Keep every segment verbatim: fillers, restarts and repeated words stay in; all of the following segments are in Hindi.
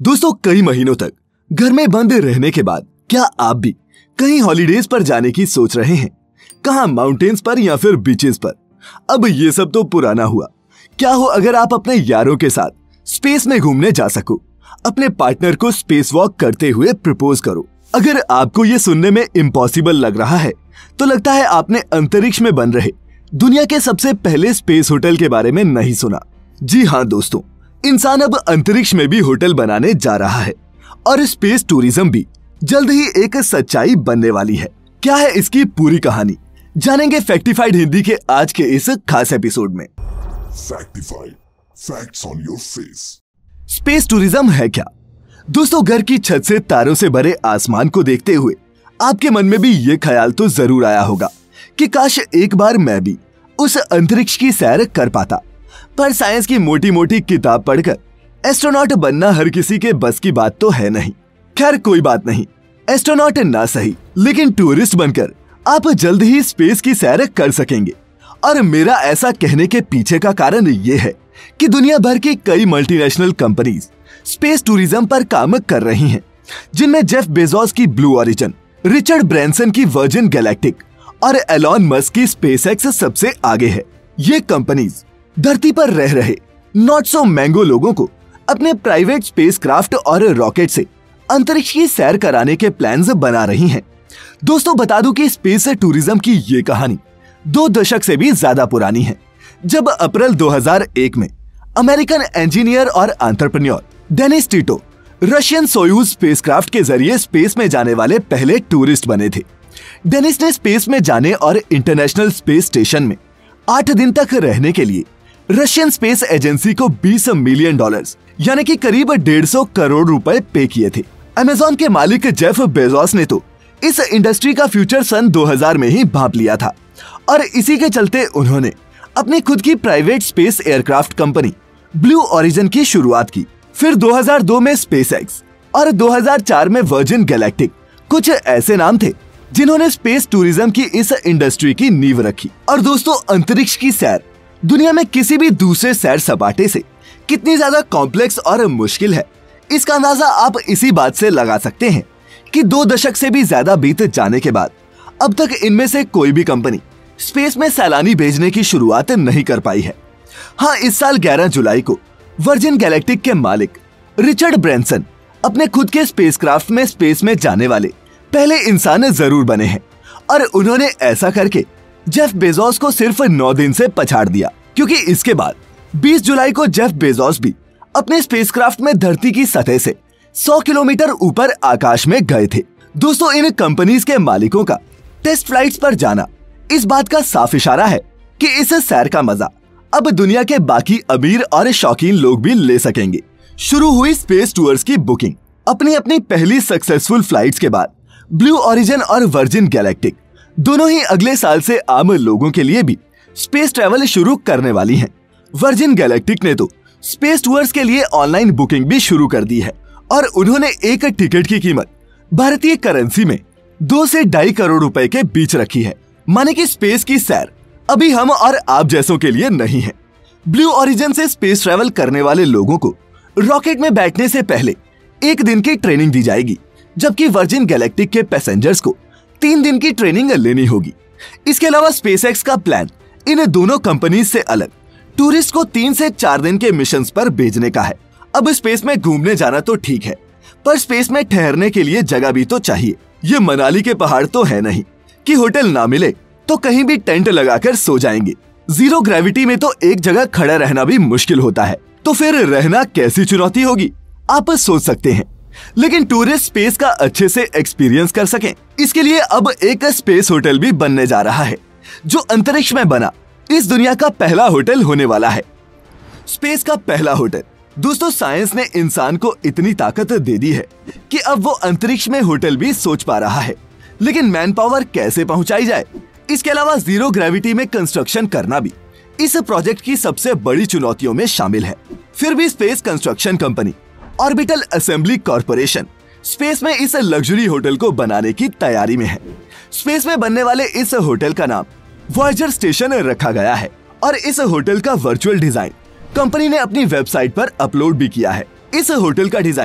दोस्तों, कई महीनों तक घर में बंद रहने के बाद क्या आप भी कहीं हॉलीडेज पर जाने की सोच रहे हैं? कहां, माउंटेन्स पर या फिर बीचेस पर? अब ये सब तो पुराना हुआ। क्या हो अगर आप अपने यारों के साथ स्पेस में घूमने जा सको, अपने पार्टनर को स्पेस वॉक करते हुए प्रपोज करो। अगर आपको ये सुनने में इम्पॉसिबल लग रहा है तो लगता है आपने अंतरिक्ष में बन रहे दुनिया के सबसे पहले स्पेस होटल के बारे में नहीं सुना। जी हाँ दोस्तों, इंसान अब अंतरिक्ष में भी होटल बनाने जा रहा है और स्पेस टूरिज्म भी जल्द ही एक सच्चाई बनने वाली है। क्या है इसकी पूरी कहानी, जानेंगे फैक्टिफाइड हिंदी के आज के इस खास एपिसोड में। Factified, facts on your face. Space tourism है क्या? दोस्तों, घर की छत से तारों से भरे आसमान को देखते हुए आपके मन में भी ये ख्याल तो जरूर आया होगा कि काश एक बार मैं भी उस अंतरिक्ष की सैर कर पाता। पर साइंस की मोटी मोटी किताब पढ़कर एस्ट्रोनॉट बनना हर किसी के बस की बात तो है नहीं। खैर कोई बात नहीं, एस्ट्रोनॉट ना सही लेकिन टूरिस्ट बनकर आप जल्द ही स्पेस की सैर कर सकेंगे। और मेरा ऐसा कहने के पीछे का कारण ये है कि दुनिया भर की कई मल्टीनेशनल कंपनीज स्पेस टूरिज्म पर काम कर रही हैं, जिनमें जेफ बेजोस की ब्लू ओरिजिन, रिचर्ड ब्रैंसन की वर्जिन गैलेक्टिक और एलॉन मस्क की स्पेसएक्स सबसे आगे है। ये कंपनीज धरती पर रह रहे नॉट सो मैंगो लोगों को अपने प्राइवेट स्पेसक्राफ्ट और रॉकेट से अंतरिक्ष की सैर कराने के प्लान्स बना रही हैं। दोस्तों, बता दूं कि स्पेस टूरिज्म की ये कहानी दो दशक से भी ज्यादा पुरानी है। जब अप्रैल दो हज़ार एक में अमेरिकन इंजीनियर और entrepreneur Dennis Tito Russian Soyuz spacecraft के जरिए स्पेस में जाने वाले पहले टूरिस्ट बने थे। डेनिस ने स्पेस में जाने और इंटरनेशनल स्पेस स्टेशन में आठ दिन तक रहने के लिए रशियन स्पेस एजेंसी को बीस मिलियन डॉलर्स यानी कि करीब डेढ़ सौ करोड़ रुपए पे किए थे। अमेज़न के मालिक जेफ बेजोस ने तो इस इंडस्ट्री का फ्यूचर सन दो हज़ार में ही भांप लिया था और इसी के चलते उन्होंने अपनी खुद की private space aircraft company Blue Origin की शुरुआत की। फिर दो हज़ार दो में स्पेसएक्स और दो हज़ार चार में वर्जिन गैलेक्टिक कुछ ऐसे नाम थे जिन्होंने स्पेस टूरिज्म की इस इंडस्ट्री की नींव रखी। और दोस्तों, अंतरिक्ष की सैर दुनिया में किसी भी दूसरे सैर सपाटे से कितनी ज्यादा कॉम्प्लेक्स और मुश्किल है, इसका अंदाजा आप इसी बात से लगा सकते हैं कि दो दशक से भी ज्यादा बीत जाने के बाद अब तक इनमें से कोई भी कंपनी स्पेस में सैलानी भेजने की शुरुआत नहीं कर पाई है। हाँ, इस साल ग्यारह जुलाई को वर्जिन गैलेक्टिक के मालिक रिचर्ड ब्रैंसन अपने खुद के स्पेसक्राफ्ट में स्पेस में जाने वाले पहले इंसान जरूर बने हैं और उन्होंने ऐसा करके जेफ बेजोस को सिर्फ नौ दिन से पछाड़ दिया, क्योंकि इसके बाद बीस जुलाई को जेफ बेजोस भी अपने स्पेसक्राफ्ट में धरती की सतह से सौ किलोमीटर ऊपर आकाश में गए थे। दोस्तों, इन कंपनीज के मालिकों का टेस्ट फ्लाइट्स पर जाना इस बात का साफ इशारा है कि इस सैर का मजा अब दुनिया के बाकी अमीर और शौकीन लोग भी ले सकेंगे। शुरू हुई स्पेस टूर्स की बुकिंग। अपनी अपनी पहली सक्सेसफुल फ्लाइट्स के बाद ब्लू ओरिजिन और वर्जिन गैलेक्टिक दोनों ही अगले साल से आम लोगों के लिए भी स्पेस ट्रैवल शुरू करने वाली हैं। वर्जिन गैलेक्टिक ने तो स्पेस टूर्स के लिए ऑनलाइन बुकिंग भी शुरू कर दी है और उन्होंने एक टिकट की कीमत भारतीय करेंसी में दो से ढाई करोड़ रुपए के बीच रखी है। माने कि स्पेस की सैर अभी हम और आप जैसों के लिए नहीं है। ब्लू ओरिजिन से स्पेस ट्रैवल करने वाले लोगों को रॉकेट में बैठने से पहले एक दिन की ट्रेनिंग दी जाएगी, जबकि वर्जिन गैलेक्टिक के पैसेंजर्स को तीन दिन की ट्रेनिंग लेनी होगी। इसके अलावा स्पेसएक्स का प्लान इन दोनों कंपनीज से अलग टूरिस्ट को तीन से चार दिन के मिशंस पर भेजने का है। अब स्पेस में घूमने जाना तो ठीक है, पर स्पेस में ठहरने के लिए जगह भी तो चाहिए। ये मनाली के पहाड़ तो है नहीं कि होटल ना मिले तो कहीं भी टेंट लगाकर सो जाएंगे। जीरो ग्रेविटी में तो एक जगह खड़ा रहना भी मुश्किल होता है, तो फिर रहना कैसी चुनौती होगी आप सोच सकते हैं। लेकिन टूरिस्ट स्पेस का अच्छे से एक्सपीरियंस कर सकें, इसके लिए अब एक स्पेस होटल भी बनने जा रहा है, जो अंतरिक्ष में बना इस दुनिया का पहला होटल होने वाला है। स्पेस का पहला होटल। दोस्तों, साइंस ने इंसान को इतनी ताकत दे दी है कि अब वो अंतरिक्ष में होटल भी सोच पा रहा है, लेकिन मैन पावर कैसे पहुंचाई जाए, इसके अलावा जीरो ग्रेविटी में कंस्ट्रक्शन करना भी इस प्रोजेक्ट की सबसे बड़ी चुनौतियों में शामिल है। फिर भी space construction company Orbital Assembly Corporation space में इस लग्जरी होटल को बनाने की तैयारी में है। स्पेस में बनने वाले इस होटल का नाम वॉयेजर स्टेशन रखा गया है और इस होटल का वर्चुअल डिजाइन कंपनी ने अपनी वेबसाइट पर अपलोड भी किया है। इस होटल का डिजाइन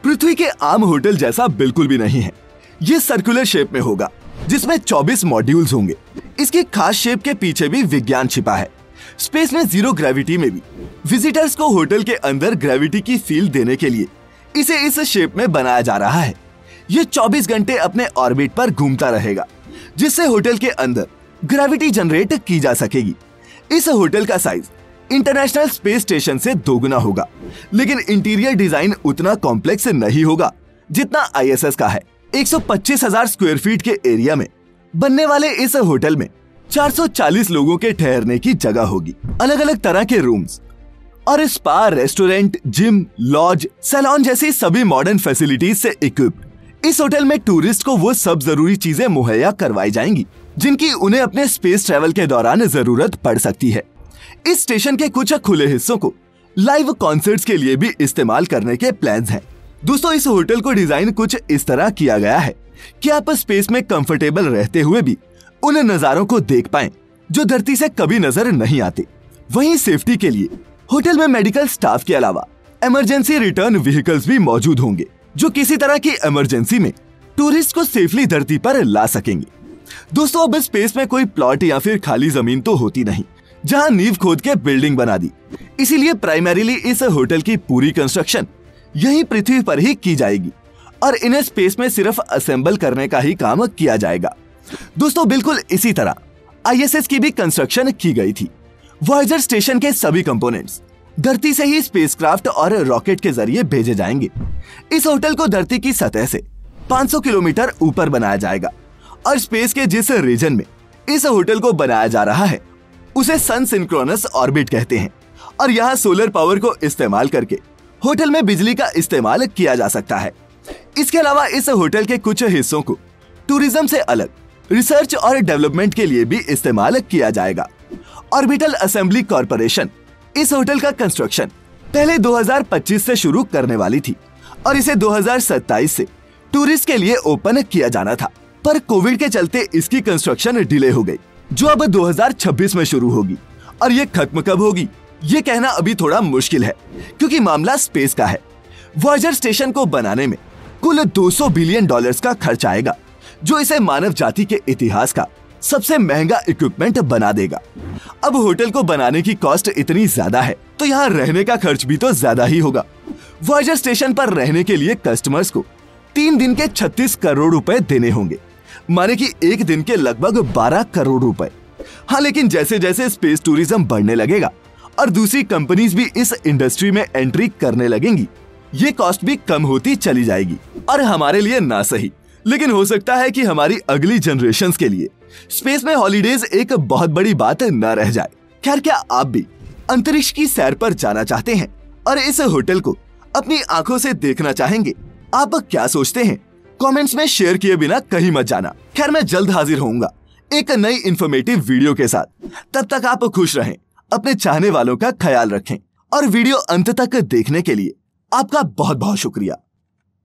पृथ्वी के आम होटल जैसा बिल्कुल भी नहीं है। ये सर्कुलर शेप में होगा जिसमें चौबीस मॉड्यूल्स होंगे। इसकी खास शेप के पीछे भी विज्ञान छिपा है। स्पेस में जीरो ग्रेविटी में भी विजिटर्स को होटल के अंदर ग्रेविटी की फील देने के लिए इसे इस शेप में बनाया जा रहा है। ये चौबीस घंटे अपने ऑर्बिट पर घूमता रहेगा जिससे होटल के अंदर ग्रेविटी जनरेट की जा सकेगी। इस होटल का साइज इंटरनेशनल स्पेस स्टेशन से दोगुना होगा, लेकिन इंटीरियर डिजाइन उतना कॉम्प्लेक्स नहीं होगा जितना आई एस एस का है। एक सौ पच्चीस हजार स्क्वायर फीट के एरिया में बनने वाले इस होटल में चार सौ चालीस लोगों के ठहरने की जगह होगी। अलग अलग तरह के रूम्स और spa, restaurant, gym, lodge, salon जैसी सभी मॉडर्न फैसिलिटीज से इक्विप्ड इस होटल में टूरिस्ट को वो सब जरूरी चीजें मुहैया करवाई जाएंगी जिनकी उन्हें अपने स्पेस ट्रैवल के दौरान जरूरत पड़ सकती है। इस स्टेशन के कुछ खुले हिस्सों को लाइव कॉन्सर्ट्स के लिए भी इस्तेमाल करने के प्लान्स हैं। दोस्तों, इस होटल को डिजाइन कुछ इस तरह किया गया है कि आप स्पेस में कंफर्टेबल रहते हुए भी उन नजारों को देख पाएं जो धरती से कभी नजर नहीं आते। वहीं सेफ्टी के लिए होटल में मेडिकल स्टाफ के अलावा इमरजेंसी रिटर्न व्हीकल्स भी मौजूद होंगे जो किसी तरह की इमरजेंसी में टूरिस्ट को सेफली धरती पर ला सकेंगे। दोस्तों, अब स्पेस में कोई प्लॉट या फिर खाली जमीन तो होती नहीं जहां नींव खोद के बिल्डिंग बना दी, इसीलिए प्राइमरीली इस होटल की पूरी कंस्ट्रक्शन यहीं पृथ्वी पर ही की जाएगी और इन्हें स्पेस में सिर्फ असेंबल करने का ही काम किया जाएगा। दोस्तों, बिल्कुल इसी तरह आई एस एस की भी कंस्ट्रक्शन की गई थी। वॉयेजर स्टेशन के सभी कंपोनेंट्स धरती से ही स्पेसक्राफ्ट और रॉकेट के जरिए भेजे जाएंगे। इस होटल को धरती की सतह से पाँच सौ किलोमीटर ऊपर बनाया जाएगा और स्पेस के जिस रीजन में इस होटल को बनाया जा रहा है उसे सन सिंक्रोनस ऑर्बिट कहते हैं और यहाँ सोलर पावर को इस्तेमाल करके होटल में बिजली का इस्तेमाल किया जा सकता है। इसके अलावा इस होटल के कुछ हिस्सों को टूरिज्म से अलग रिसर्च और डेवलपमेंट के लिए भी इस्तेमाल किया जाएगा। ऑर्बिटल असेंबली कॉर्पोरेशन इस होटल का कंस्ट्रक्शन पहले दो हज़ार पच्चीस से शुरू करने वाली थी और इसे दो हज़ार सत्ताईस से टूरिस्ट के लिए ओपन किया जाना था, पर कोविड के चलते इसकी कंस्ट्रक्शन डिले हो गई जो अब दो हज़ार छब्बीस में शुरू होगी। और ये खत्म कब होगी ये कहना अभी थोड़ा मुश्किल है क्योंकि मामला स्पेस का है। वॉयेजर स्टेशन को बनाने में कुल दो सौ बिलियन डॉलर्स का खर्च आएगा जो इसे मानव जाति के इतिहास का सबसे महंगा इक्विपमेंट बना देगा। अब होटल को बनाने की कॉस्ट इतनी ज्यादा है तो यहाँ रहने का खर्च भी तो ज्यादा ही होगा। वॉयेजर स्टेशन पर रहने के लिए कस्टमर्स को तीन दिन के छत्तीस करोड़ रुपए देने होंगे, माने कि एक दिन के लगभग बारह करोड़ रुपए। हाँ, लेकिन जैसे जैसे स्पेस टूरिज्म बढ़ने लगेगा और दूसरी कंपनीज भी इस इंडस्ट्री में एंट्री करने लगेंगी, ये कॉस्ट भी कम होती चली जाएगी। और हमारे लिए ना सही, लेकिन हो सकता है कि हमारी अगली जनरेशंस के लिए स्पेस में हॉलीडेज एक बहुत बड़ी बात न रह जाए। खैर, क्या आप भी अंतरिक्ष की सैर पर जाना चाहते हैं और इस होटल को अपनी आंखों से देखना चाहेंगे? आप क्या सोचते हैं कमेंट्स में शेयर किए बिना कहीं मत जाना। खैर, मैं जल्द हाजिर होऊंगा एक नई इंफॉर्मेटिव वीडियो के साथ। तब तक आप खुश रहें, अपने चाहने वालों का ख्याल रखें और वीडियो अंत तक देखने के लिए आपका बहुत बहुत शुक्रिया।